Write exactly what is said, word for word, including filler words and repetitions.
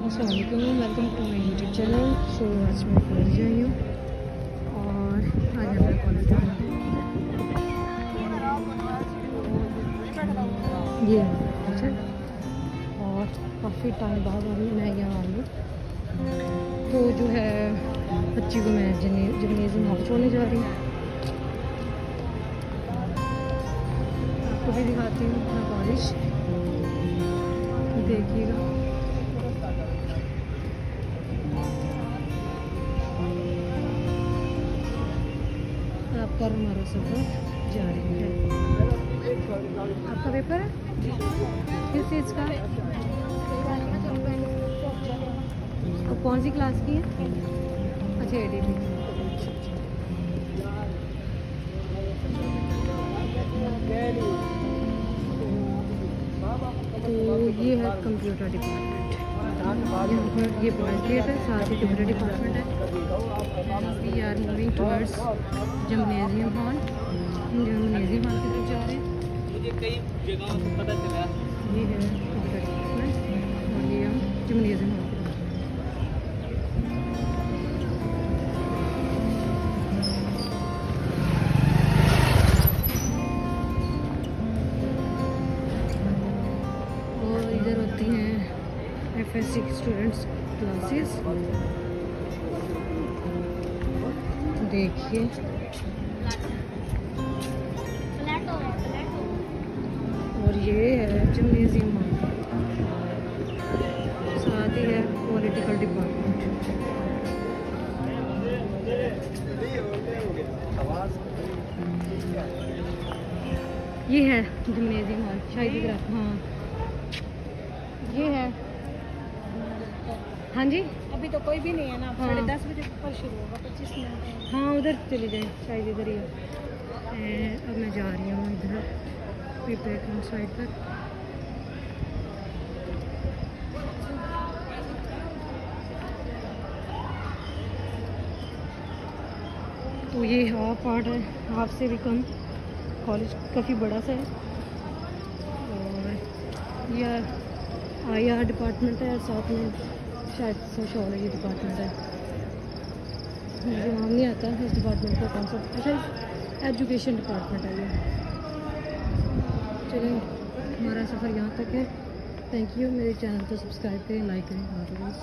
अस्सलामुअलैकुम, welcome to my YouTube channel. So आज मैं कॉलेज आई हूँ और आज हमारे कॉलेज ये है और काफ़ी टाइम बाद मैं यहाँ आई हूँ। तो जो है बच्ची को मैं जिम्नेजियम हॉल छोड़ने जा रही हूँ। आपको भी दिखाती हूँ अपना कॉलेज, देखिएगा। आपका हमारा सफ़र जारी है। आपका पेपर है किस चीज़ का? तो कौन सी क्लास की है? अच्छा ए डी पी। तो ये है कंप्यूटर डिपार्टमेंट। यहाँ पर ये बॉयज़ गेट है, साथ ही कंप्यूटर डिपार्टमेंट है। We are moving towards gymnasium hall. Gymnasium hall की तरफ जा रहे हैं। मुझे कई जगह पता चला ये है कंप्यूटर डिपार्टमेंट और ये हम जिम्नेजियम हॉल की तरफ। और इधर होती हैं F S C students classes. देखिए और ये है जिम्नेजियम हॉल, साथ ही है पॉलिटिकल डिपार्टमेंट। ये है जिम्नेजियम हॉल शायद इधर। हाँ ये है। हाँ जी अभी तो कोई भी नहीं है ना। हाँ। साढ़े दस बजे पर शुरू होगा, पच्चीस मिनट। हाँ उधर चले जाए, शायद इधर ही है। अब मैं जा रही हूँ इधर प्रिपरेटरी साइड पर। तो ये हाफ पार्ट है, हाफ से भी कम। कॉलेज काफ़ी बड़ा सा है और यह आई आर डिपार्टमेंट है, साथ में शायद सोशियोलॉजी डिपार्टमेंट है। मुझे नाम नहीं आता इस डिपार्टमेंट का कौन सा। अच्छा एजुकेशन डिपार्टमेंट है ये। चलें, हमारा सफ़र यहाँ तक है। Thank you. मेरे चैनल को सब्सक्राइब करें, लाइक करें।